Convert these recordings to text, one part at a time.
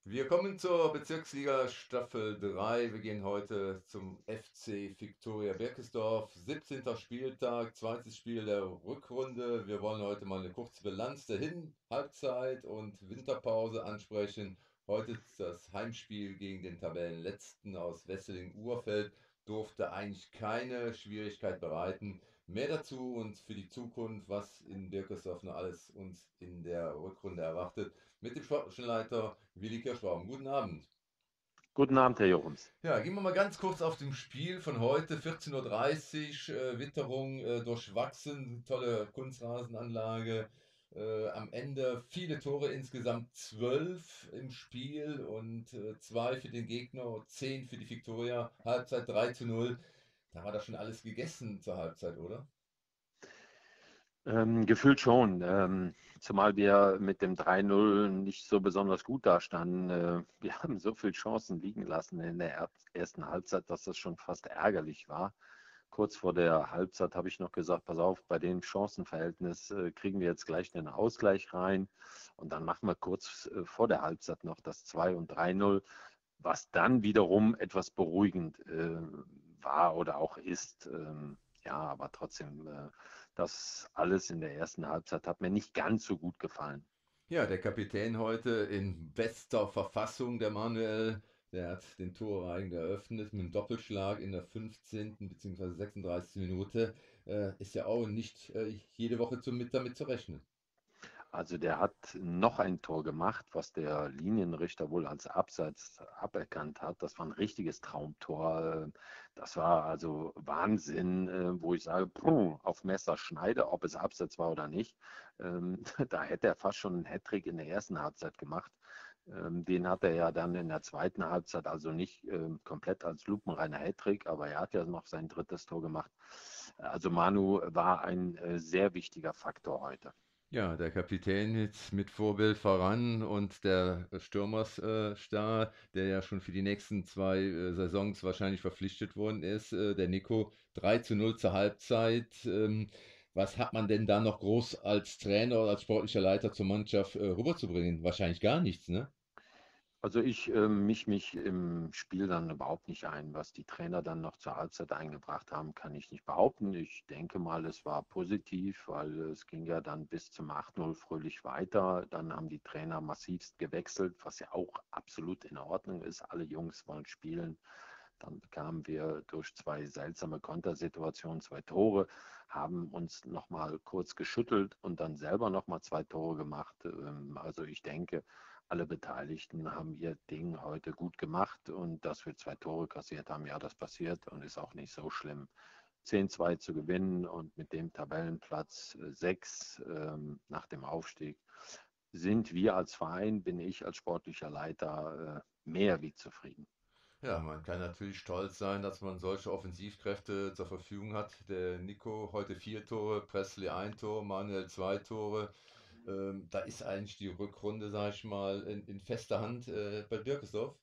Wir kommen zur Bezirksliga Staffel 3. Wir gehen heute zum FC Viktoria Berkesdorf. 17. Spieltag, zweites Spiel der Rückrunde. Wir wollen heute mal eine kurze Bilanz der Halbzeit und Winterpause ansprechen. Heute ist das Heimspiel gegen den Tabellenletzten aus Wesseling-Urfeld. Durfte eigentlich keine Schwierigkeit bereiten. Mehr dazu und für die Zukunft, was in Birkesdorf noch alles uns in der Rückrunde erwartet, mit dem sportlichen Leiter Willi Kirschbaum. Guten Abend. Guten Abend, Herr Jochums. Ja, gehen wir mal ganz kurz auf dem Spiel von heute, 14:30 Uhr, Witterung durchwachsen, tolle Kunstrasenanlage. Am Ende viele Tore, insgesamt 12 im Spiel und 2 für den Gegner, 10 für die Viktoria. Halbzeit 3:0. Da war das schon alles gegessen zur Halbzeit, oder? Gefühlt schon, zumal wir mit dem 3-0 nicht so besonders gut dastanden. Wir haben so viele Chancen liegen lassen in der ersten Halbzeit, dass das schon fast ärgerlich war. Kurz vor der Halbzeit habe ich noch gesagt, pass auf, bei dem Chancenverhältnis kriegen wir jetzt gleich einen Ausgleich rein und dann machen wir kurz vor der Halbzeit noch das 2 und 3-0, was dann wiederum etwas beruhigend war oder auch ist. Ja, aber trotzdem, das alles in der ersten Halbzeit hat mir nicht ganz so gut gefallen. Ja, der Kapitän heute in bester Verfassung, der Manuel, der hat den Torreigen eröffnet mit einem Doppelschlag in der 15. bzw. 36. Minute. Ist ja auch nicht jede Woche damit zu rechnen. Also der hat noch ein Tor gemacht, was der Linienrichter wohl als Abseits aberkannt hat. Das war ein richtiges Traumtor. Das war also Wahnsinn, wo ich sage, puh, auf Messerschneide, ob es Abseits war oder nicht. Da hätte er fast schon einen Hattrick in der ersten Halbzeit gemacht. Den hat er ja dann in der zweiten Halbzeit, also nicht komplett als lupenreiner Hattrick, aber er hat ja noch sein drittes Tor gemacht. Also Manu war ein sehr wichtiger Faktor heute. Ja, der Kapitän jetzt mit Vorbild voran und der Stürmerstar, der ja schon für die nächsten zwei Saisons wahrscheinlich verpflichtet worden ist, der Nico, 3:0 zur Halbzeit. Was hat man denn da noch groß als Trainer oder als sportlicher Leiter zur Mannschaft rüberzubringen? Wahrscheinlich gar nichts, ne? Also ich mich im Spiel dann überhaupt nicht ein. Was die Trainer dann noch zur Halbzeit eingebracht haben, kann ich nicht behaupten. Ich denke mal, es war positiv, weil es ging ja dann bis zum 8-0 fröhlich weiter. Dann haben die Trainer massivst gewechselt, was ja auch absolut in Ordnung ist. Alle Jungs wollen spielen. Dann bekamen wir durch zwei seltsame Kontersituationen zwei Tore, haben uns nochmal kurz geschüttelt und dann selber nochmal zwei Tore gemacht. Also ich denke, alle Beteiligten haben ihr Ding heute gut gemacht und dass wir zwei Tore kassiert haben, ja, das passiert und ist auch nicht so schlimm. 10-2 zu gewinnen und mit dem Tabellenplatz 6 nach dem Aufstieg sind wir als Verein, bin ich als sportlicher Leiter mehr wie zufrieden. Ja, man kann natürlich stolz sein, dass man solche Offensivkräfte zur Verfügung hat. Der Nico heute 4 Tore, Presley ein Tor, Manuel 2 Tore. Da ist eigentlich die Rückrunde, sag ich mal, in fester Hand bei Birkesdorf.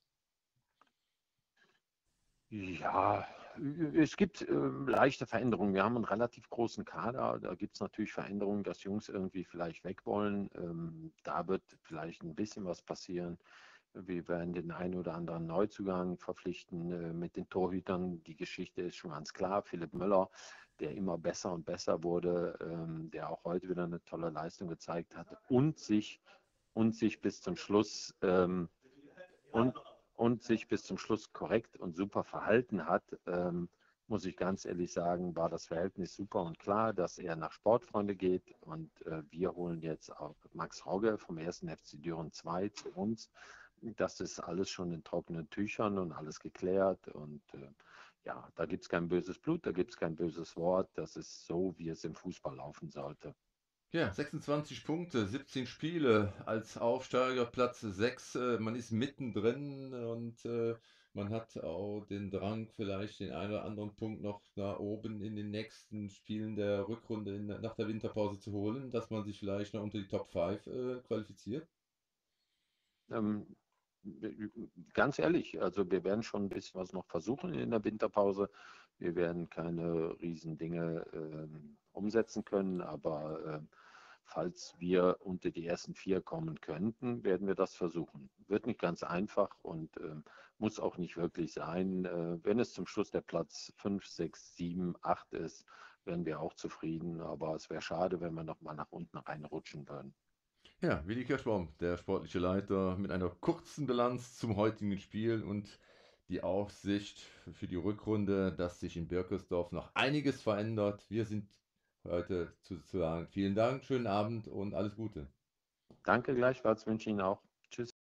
Ja, es gibt leichte Veränderungen. Wir haben einen relativ großen Kader. Da gibt es natürlich Veränderungen, dass Jungs irgendwie vielleicht weg wollen. Da wird vielleicht ein bisschen was passieren. Wir werden den einen oder anderen Neuzugang verpflichten mit den Torhütern. Die Geschichte ist schon ganz klar. Philipp Müller, der immer besser und besser wurde, der auch heute wieder eine tolle Leistung gezeigt hat und sich bis zum Schluss und, und sich bis zum Schluss korrekt und super verhalten hat, muss ich ganz ehrlich sagen, war das Verhältnis super und klar, dass er nach Sportfreunde geht und wir holen jetzt auch Max Rogge vom 1. FC Düren 2 zu uns. Das ist alles schon in trockenen Tüchern und alles geklärt und ja, da gibt es kein böses Blut, da gibt es kein böses Wort. Das ist so, wie es im Fußball laufen sollte. Ja, 26 Punkte, 17 Spiele als Aufsteiger, Platz 6. Man ist mittendrin und man hat auch den Drang, vielleicht den einen oder anderen Punkt noch da oben in den nächsten Spielen der Rückrunde nach der Winterpause zu holen, dass man sich vielleicht noch unter die Top 5 qualifiziert. Ähm, Ganz ehrlich, also wir werden schon ein bisschen was noch versuchen in der Winterpause. Wir werden keine riesen Dinge umsetzen können, aber falls wir unter die ersten 4 kommen könnten, werden wir das versuchen. Wird nicht ganz einfach und muss auch nicht wirklich sein. Wenn es zum Schluss der Platz 5, 6, 7, 8 ist, wären wir auch zufrieden. Aber es wäre schade, wenn wir nochmal nach unten reinrutschen würden. Ja, Willi Kirschbaum, der sportliche Leiter, mit einer kurzen Bilanz zum heutigen Spiel und die Aussicht für die Rückrunde, dass sich in Birkesdorf noch einiges verändert. Wir sind heute zu sagen, vielen Dank, schönen Abend und alles Gute. Danke gleichfalls, wünsche Ihnen auch. Tschüss.